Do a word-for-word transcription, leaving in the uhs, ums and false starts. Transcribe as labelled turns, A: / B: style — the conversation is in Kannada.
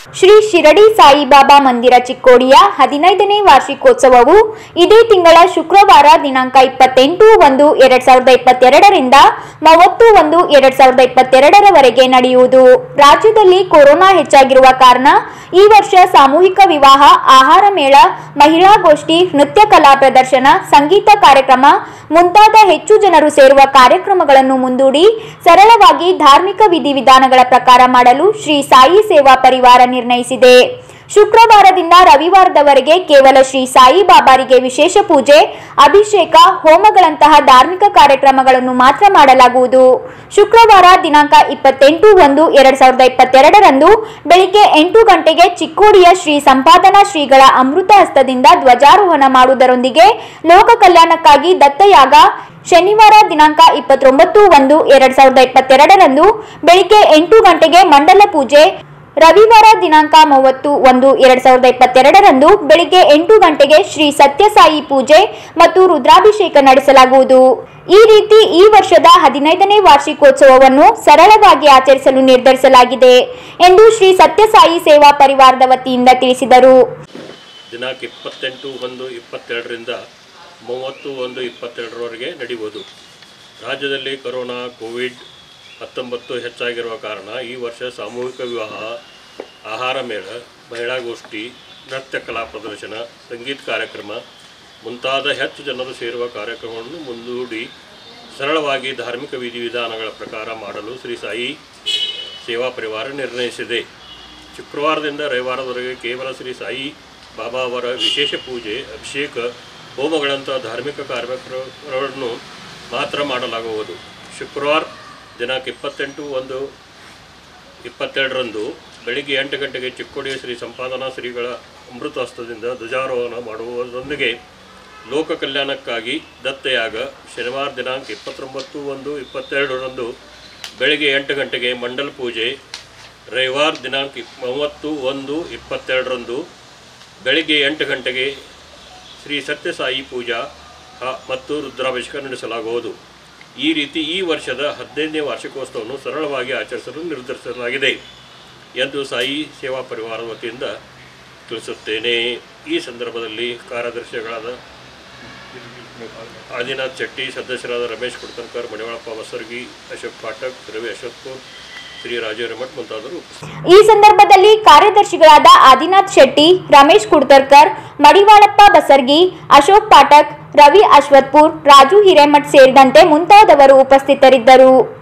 A: ಶ್ರೀ ಶಿರಡಿ ಸಾಯಿಬಾಬಾ ಮಂದಿರ ಚಿಕ್ಕೋಡಿಯ ಹದಿನೈದನೇ ವಾರ್ಷಿಕೋತ್ಸವವು ಇದೇ ತಿಂಗಳ ಶುಕ್ರವಾರ ದಿನಾಂಕ ಇಪ್ಪತ್ತೆಂಟು ಒಂದು ಎರಡ್ ಸಾವಿರದ ಇಪ್ಪತ್ತೆರಡರಿಂದ ಮೂವತ್ತು ಒಂದು ಎರಡ್ ಸಾವಿರದ ಇಪ್ಪತ್ತೆರಡರವರೆಗೆ ನಡೆಯುವುದು. ರಾಜ್ಯದಲ್ಲಿ ಕೊರೋನಾ ಹೆಚ್ಚಾಗಿರುವ ಕಾರಣ ಈ ವರ್ಷ ಸಾಮೂಹಿಕ ವಿವಾಹ, ಆಹಾರ ಮೇಳ, ಮಹಿಳಾ ಗೋಷ್ಠಿ, ನೃತ್ಯ ಕಲಾ ಪ್ರದರ್ಶನ, ಸಂಗೀತ ಕಾರ್ಯಕ್ರಮ ಮುಂತಾದ ಹೆಚ್ಚು ಜನರು ಸೇರುವ ಕಾರ್ಯಕ್ರಮಗಳನ್ನು ಮುಂದೂಡಿ ಸರಳವಾಗಿ ಧಾರ್ಮಿಕ ವಿಧಿವಿಧಾನಗಳ ಪ್ರಕಾರ ಮಾಡಲು ಶ್ರೀ ಸಾಯಿ ಸೇವಾ ಪರಿವಾರ ನಿರ್ಣಯಿಸಿದೆ. ಶುಕ್ರವಾರದಿಂದ ರವಿವಾರದವರೆಗೆ ಕೇವಲ ಶ್ರೀ ಸಾಯಿ ಬಾಬಾರಿಗೆ ವಿಶೇಷ ಪೂಜೆ, ಅಭಿಷೇಕ, ಹೋಮಗಳಂತಹ ಧಾರ್ಮಿಕ ಕಾರ್ಯಕ್ರಮಗಳನ್ನು ಮಾತ್ರ ಮಾಡಲಾಗುವುದು. ಶುಕ್ರವಾರ ದಿನಾಂಕ ಇಪ್ಪತ್ತೆಂಟು ಒಂದು ಎರಡ್ ಸಾವಿರದ ಇಪ್ಪತ್ತೆರಡರಂದು ಬೆಳಿಗ್ಗೆ ಎಂಟು ಗಂಟೆಗೆ ಚಿಕ್ಕೋಡಿಯ ಶ್ರೀ ಸಂಪಾದನಾ ಶ್ರೀಗಳ ಅಮೃತ ಹಸ್ತದಿಂದ ಧ್ವಜಾರೋಹಣ ಮಾಡುವುದರೊಂದಿಗೆ ಲೋಕ ಕಲ್ಯಾಣಕ್ಕಾಗಿ ದತ್ತಯಾಗ, ಶನಿವಾರ ದಿನಾಂಕ ಇಪ್ಪತ್ತೊಂಬತ್ತು ಒಂದು ಎರಡ್ ಸಾವಿರದ ಇಪ್ಪತ್ತೆರಡರಂದು ಬೆಳಿಗ್ಗೆ ಎಂಟು ಗಂಟೆಗೆ ಮಂಡಲ ಪೂಜೆ, ರವಿವಾರ ದಿನಾಂಕ ಮೂವತ್ತು ಒಂದು ಎರಡ್ ಸಾವಿರದ ಇಪ್ಪತ್ತೆರಡರಂದು ಬೆಳಿಗ್ಗೆ ಎಂಟು ಗಂಟೆಗೆ ಶ್ರೀ ಸತ್ಯಸಾಯಿ ಪೂಜೆ ಮತ್ತು ರುದ್ರಾಭಿಷೇಕ ನಡೆಸಲಾಗುವುದು. ಈ ರೀತಿ ಈ ವರ್ಷದ ಹದಿನೈದನೇ ವಾರ್ಷಿಕೋತ್ಸವವನ್ನು ಸರಳವಾಗಿ ಆಚರಿಸಲು ನಿರ್ಧರಿಸಲಾಗಿದೆ ಎಂದು ಶ್ರೀ ಸತ್ಯಸಾಯಿ ಸೇವಾ ಪರಿವಾರದ ವತಿಯಿಂದ ತಿಳಿಸಿದರು.
B: ದಿನಾಂಕ ಇಪ್ಪತ್ತೆಂಟು ಒಂದು ಇಪ್ಪತ್ತೆರಡರಿಂದ ಮೂವತ್ತು ಒಂದು ಇಪ್ಪತ್ತೆರಡರವರೆಗೆ ನಡೆಯುವುದು. ರಾಜ್ಯದಲ್ಲಿ ಕೊರೋನಾ ಕೋವಿಡ್ ಹತ್ತೊಂಬತ್ತು ಹೆಚ್ಚಾಗಿರುವ ಕಾರಣ ಈ ವರ್ಷ ಸಾಮೂಹಿಕ ವಿವಾಹ, ಆಹಾರ ಮೇಳ, ಮಹಿಳಾ ಗೋಷ್ಠಿ, ನೃತ್ಯ ಕಲಾ ಪ್ರದರ್ಶನ, ಸಂಗೀತ ಕಾರ್ಯಕ್ರಮ ಮುಂತಾದ ಹೆಚ್ಚು ಜನರು ಸೇರುವ ಕಾರ್ಯಕ್ರಮವನ್ನು ಮುಂದೂಡಿ ಸರಳವಾಗಿ ಧಾರ್ಮಿಕ ವಿಧಿವಿಧಾನಗಳ ಪ್ರಕಾರ ಮಾಡಲು ಶ್ರೀ ಸಾಯಿ ಸೇವಾ ಪರಿವಾರ ನಿರ್ಣಯಿಸಿದೆ. ಶುಕ್ರವಾರದಿಂದ ರವಿವಾರದವರೆಗೆ ಕೇವಲ ಶ್ರೀ ಸಾಯಿ ಬಾಬಾ ಅವರ ವಿಶೇಷ ಪೂಜೆ, ಅಭಿಷೇಕ, ಹೋಮಗಳಂಥ ಧಾರ್ಮಿಕ ಕಾರ್ಯಕ್ರಮಗಳನ್ನು ಮಾತ್ರ ಮಾಡಲಾಗುವುದು. ಶುಕ್ರವಾರ ದಿನಾಂಕ ಇಪ್ಪತ್ತೆಂಟು ಒಂದು ಇಪ್ಪತ್ತೆರಡರಂದು ಬೆಳಿಗ್ಗೆ ಎಂಟು ಗಂಟೆಗೆ ಚಿಕ್ಕೋಡಿಯ ಶ್ರೀ ಸಂಪಾದನಾ ಶ್ರೀಗಳ ಅಮೃತ ಹಸ್ತದಿಂದ ಧ್ವಜಾರೋಹಣ ಮಾಡುವುದರೊಂದಿಗೆ ಲೋಕ ಕಲ್ಯಾಣಕ್ಕಾಗಿ ದತ್ತಯಾಗ, ಶನಿವಾರ ದಿನಾಂಕ ಇಪ್ಪತ್ತೊಂಬತ್ತು ಒಂದು ಇಪ್ಪತ್ತೆರಡರಂದು ಬೆಳಿಗ್ಗೆ ಎಂಟು ಗಂಟೆಗೆ ಮಂಡಲ ಪೂಜೆ, ರವಿವಾರ ದಿನಾಂಕ ಮೂವತ್ತು ಒಂದು ಇಪ್ಪತ್ತೆರಡರಂದು ಬೆಳಿಗ್ಗೆ ಎಂಟು ಗಂಟೆಗೆ ಶ್ರೀ ಸತ್ಯಸಾಯಿ ಪೂಜಾ ಮತ್ತು ರುದ್ರಾಭಿಷೇಕ ನಡೆಸಲಾಗುವುದು. ಈ ರೀತಿ ಈ ವರ್ಷದ ಹದಿನೈದನೇ ವಾರ್ಷಿಕೋತ್ಸವವನ್ನು ಸರಳವಾಗಿ ಆಚರಿಸಲು ನಿರ್ಧರಿಸಲಾಗಿದೆ ಎಂದು ಸಾಯಿ ಸೇವಾ ಪರಿವಾರದ ವತಿಯಿಂದ ತಿಳಿಸುತ್ತೇನೆ. ಈ ಸಂದರ್ಭದಲ್ಲಿ ಕಾರ್ಯದರ್ಶಿಗಳಾದ ಆದಿನಾಥ್ ಶೆಟ್ಟಿ, ಸದಸ್ಯರಾದ ರಮೇಶ್ ಕುಡ್ತನ್ಕರ್, ಮಣಿವಾಳಪ್ಪ ಬಸರ್ಗಿ, ಅಶೋಕ್ ಪಾಠಕ್, ರವಿ ಅಶೋಕ್ಪುರ್, ಶ್ರೀ ರಾಜೇಂದ್ರ ಮಠ್ ಮುಂತಾದರು.
A: ಈ ಸಂದರ್ಭದಲ್ಲಿ ಕಾರ್ಯದರ್ಶಿಗಳಾದ ಆದಿನಾಥ್ ಶೆಟ್ಟಿ, ರಮೇಶ್ ಕುಡ್ತರ್ಕರ್, ಮಡಿವಾಳಪ್ಪ ಬಸರ್ಗಿ, ಅಶೋಕ್ ಪಾಠಕ್, ರವಿ ಅಶ್ವತ್ಪುರ್, ರಾಜು ಹಿರೇಮಠ್ ಸೇರಿದಂತೆ ಮುಂತಾದವರು ಉಪಸ್ಥಿತರಿದ್ದರು.